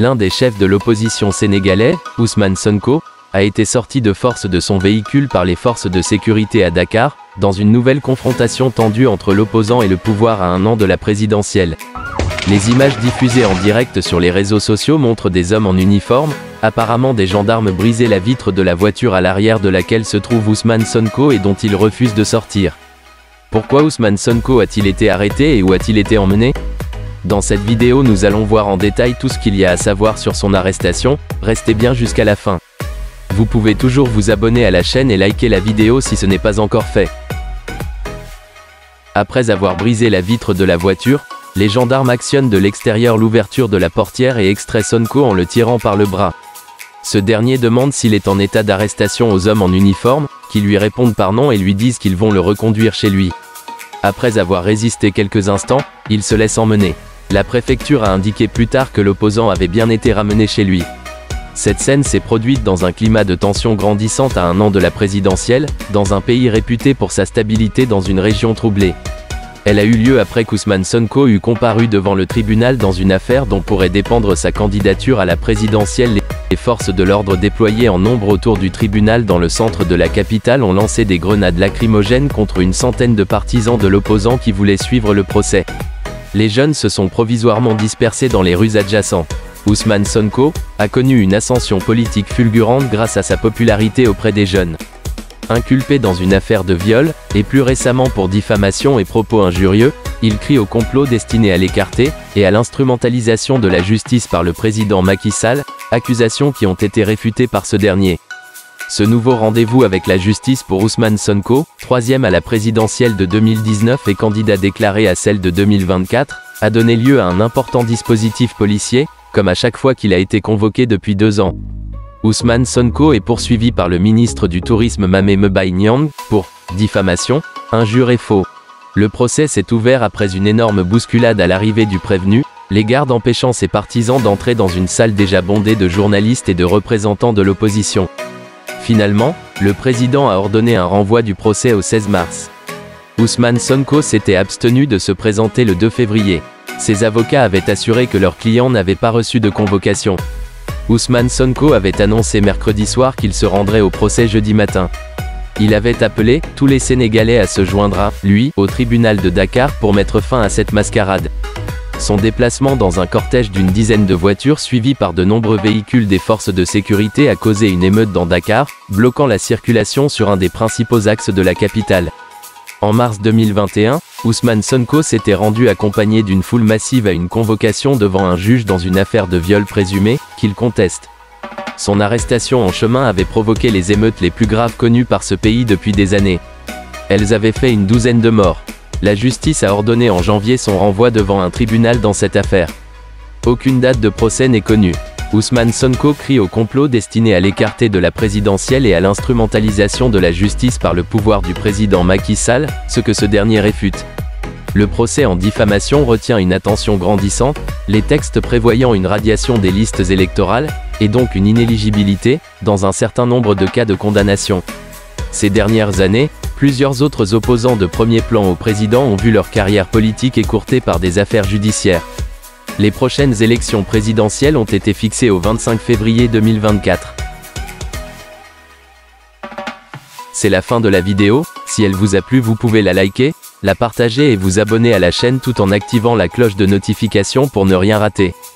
L'un des chefs de l'opposition sénégalais, Ousmane Sonko, a été sorti de force de son véhicule par les forces de sécurité à Dakar, dans une nouvelle confrontation tendue entre l'opposant et le pouvoir à un an de la présidentielle. Les images diffusées en direct sur les réseaux sociaux montrent des hommes en uniforme, apparemment des gendarmes briser la vitre de la voiture à l'arrière de laquelle se trouve Ousmane Sonko et dont il refuse de sortir. Pourquoi Ousmane Sonko a-t-il été arrêté et où a-t-il été emmené? Dans cette vidéo nous allons voir en détail tout ce qu'il y a à savoir sur son arrestation, restez bien jusqu'à la fin. Vous pouvez toujours vous abonner à la chaîne et liker la vidéo si ce n'est pas encore fait. Après avoir brisé la vitre de la voiture, les gendarmes actionnent de l'extérieur l'ouverture de la portière et extraient Sonko en le tirant par le bras. Ce dernier demande s'il est en état d'arrestation aux hommes en uniforme, qui lui répondent par non et lui disent qu'ils vont le reconduire chez lui. Après avoir résisté quelques instants, il se laisse emmener. La préfecture a indiqué plus tard que l'opposant avait bien été ramené chez lui. Cette scène s'est produite dans un climat de tension grandissante à un an de la présidentielle, dans un pays réputé pour sa stabilité dans une région troublée. Elle a eu lieu après qu'Ousmane Sonko eut comparu devant le tribunal dans une affaire dont pourrait dépendre sa candidature à la présidentielle. Les forces de l'ordre déployées en nombre autour du tribunal dans le centre de la capitale ont lancé des grenades lacrymogènes contre une centaine de partisans de l'opposant qui voulaient suivre le procès. Les jeunes se sont provisoirement dispersés dans les rues adjacentes. Ousmane Sonko a connu une ascension politique fulgurante grâce à sa popularité auprès des jeunes. Inculpé dans une affaire de viol, et plus récemment pour diffamation et propos injurieux, il crie au complot destiné à l'écarter, et à l'instrumentalisation de la justice par le président Macky Sall, accusations qui ont été réfutées par ce dernier. Ce nouveau rendez-vous avec la justice pour Ousmane Sonko, troisième à la présidentielle de 2019 et candidat déclaré à celle de 2024, a donné lieu à un important dispositif policier, comme à chaque fois qu'il a été convoqué depuis 2 ans. Ousmane Sonko est poursuivi par le ministre du Tourisme Mamé Mbaye Niang, pour diffamation, injure et faux. Le procès s'est ouvert après une énorme bousculade à l'arrivée du prévenu, les gardes empêchant ses partisans d'entrer dans une salle déjà bondée de journalistes et de représentants de l'opposition. Finalement, le président a ordonné un renvoi du procès au 16 mars. Ousmane Sonko s'était abstenu de se présenter le 2 février. Ses avocats avaient assuré que leurs clients n'avaient pas reçu de convocation. Ousmane Sonko avait annoncé mercredi soir qu'il se rendrait au procès jeudi matin. Il avait appelé tous les Sénégalais à se joindre à lui au tribunal de Dakar pour mettre fin à cette mascarade. Son déplacement dans un cortège d'une dizaine de voitures suivi par de nombreux véhicules des forces de sécurité a causé une émeute dans Dakar, bloquant la circulation sur un des principaux axes de la capitale. En mars 2021, Ousmane Sonko s'était rendu accompagné d'une foule massive à une convocation devant un juge dans une affaire de viol présumé, qu'il conteste. Son arrestation en chemin avait provoqué les émeutes les plus graves connues par ce pays depuis des années. Elles avaient fait une douzaine de morts. La justice a ordonné en janvier son renvoi devant un tribunal dans cette affaire. Aucune date de procès n'est connue. Ousmane Sonko crie au complot destiné à l'écarter de la présidentielle et à l'instrumentalisation de la justice par le pouvoir du président Macky Sall, ce que ce dernier réfute. Le procès en diffamation retient une attention grandissante, les textes prévoyant une radiation des listes électorales, et donc une inéligibilité, dans un certain nombre de cas de condamnation. Ces dernières années, plusieurs autres opposants de premier plan au président ont vu leur carrière politique écourtée par des affaires judiciaires. Les prochaines élections présidentielles ont été fixées au 25 février 2024. C'est la fin de la vidéo. Si elle vous a plu, vous pouvez la liker, la partager et vous abonner à la chaîne tout en activant la cloche de notification pour ne rien rater.